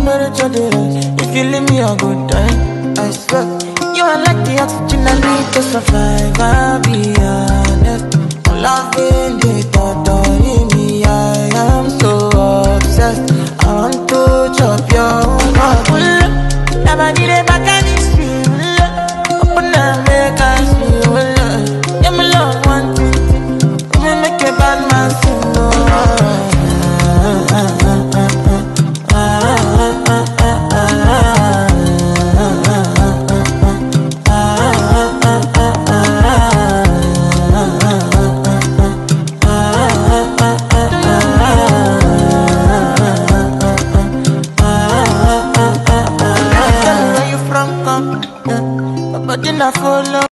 temperature dey rise. If you leave me, I go die. I swear. You are like the oxygen I need to survive. I'll be honest. Loving the thought of me, I am so obsessed. I want to chop your heart. Never did it back and it's real. Open up, make us feel. Yeah, my love one thing. Come and make a bad man sing. But then I follow.